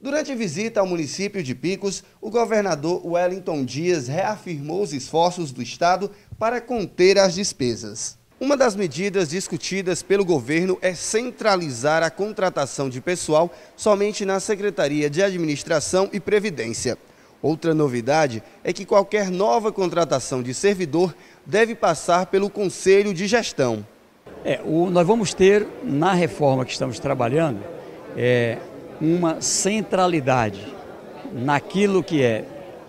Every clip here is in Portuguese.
Durante visita ao município de Picos, o governador Wellington Dias reafirmou os esforços do Estado para conter as despesas. Uma das medidas discutidas pelo governo é centralizar a contratação de pessoal somente na Secretaria de Administração e Previdência. Outra novidade é que qualquer nova contratação de servidor deve passar pelo Conselho de Gestão. Nós vamos ter, na reforma que estamos trabalhando, uma centralidade naquilo que é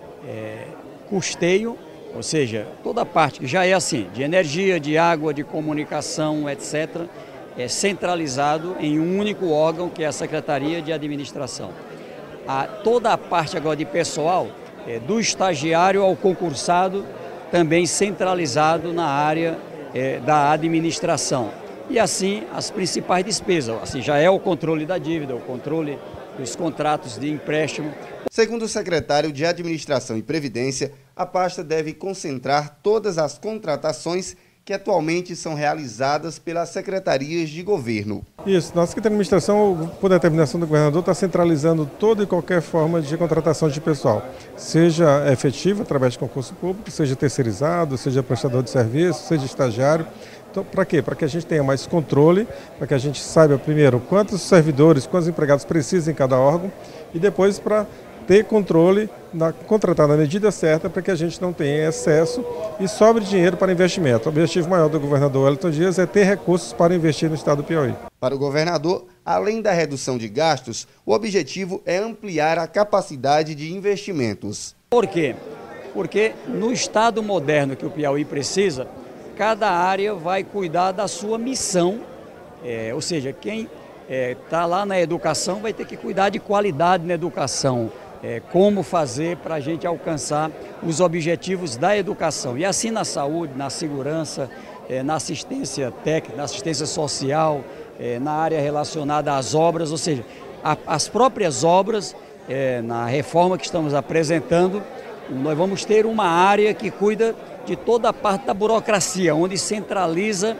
custeio, ou seja, toda a parte que já é assim, de energia, de água, de comunicação, etc., é centralizado em um único órgão, que é a Secretaria de Administração. Toda a parte agora de pessoal, do estagiário ao concursado, também centralizado na área da administração. E assim as principais despesas, assim já é o controle da dívida, o controle dos contratos de empréstimo. Segundo o secretário de Administração e Previdência, a pasta deve concentrar todas as contratações que atualmente são realizadas pelas secretarias de governo. Isso, nossa Secretaria de Administração, por determinação do governador, está centralizando toda e qualquer forma de contratação de pessoal, seja efetiva através de concurso público, seja terceirizado, seja prestador de serviço, seja estagiário. Então, para quê? Para que a gente tenha mais controle, para que a gente saiba primeiro quantos servidores, quantos empregados precisa em cada órgão e depois para ter controle, contratar na medida certa para que a gente não tenha excesso e sobre dinheiro para investimento. O objetivo maior do governador Wellington Dias é ter recursos para investir no estado do Piauí. Para o governador, além da redução de gastos, o objetivo é ampliar a capacidade de investimentos. Por quê? Porque no estado moderno que o Piauí precisa, cada área vai cuidar da sua missão, ou seja, quem está lá na educação vai ter que cuidar de qualidade na educação, como fazer para a gente alcançar os objetivos da educação. E assim na saúde, na segurança, na assistência técnica, na assistência social, na área relacionada às obras, ou seja, as próprias obras, na reforma que estamos apresentando, nós vamos ter uma área que cuida de toda a parte da burocracia, onde centraliza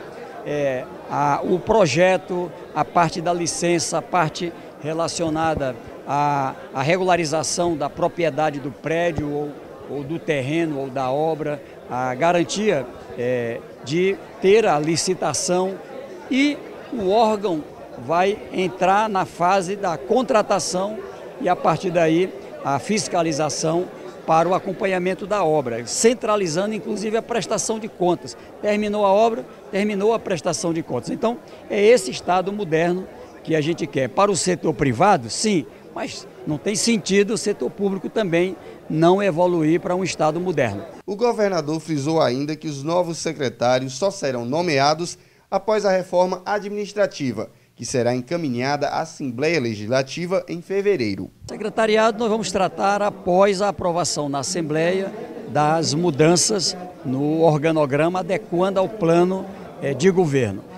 o projeto, a parte da licença, a parte relacionada à regularização da propriedade do prédio ou do terreno ou da obra, a garantia de ter a licitação, e o órgão vai entrar na fase da contratação e a partir daí a fiscalização para o acompanhamento da obra, centralizando inclusive a prestação de contas. Terminou a obra, terminou a prestação de contas. Então, é esse estado moderno que a gente quer. Para o setor privado, sim, mas não tem sentido o setor público também não evoluir para um estado moderno. O governador frisou ainda que os novos secretários só serão nomeados após a reforma administrativa, que será encaminhada à Assembleia Legislativa em fevereiro. Secretariado nós vamos tratar após a aprovação na Assembleia das mudanças no organograma, adequando ao plano de governo.